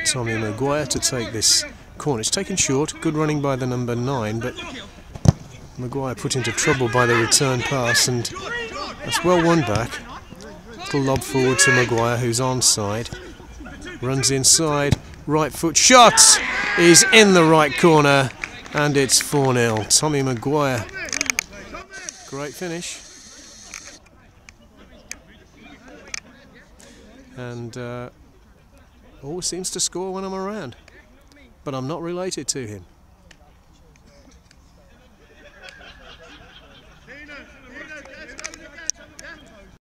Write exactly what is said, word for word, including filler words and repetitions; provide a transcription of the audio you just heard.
Tommy Maguire to take this corner. It's taken short, good running by the number nine, but Maguire put into trouble by the return pass, and that's well won back. Little lob forward to Maguire, who's onside. Runs inside, right foot shot is in the right corner, and it's four nil. Tommy Maguire. Great finish. And uh, always seems to score when I'm around. But I'm not related to him.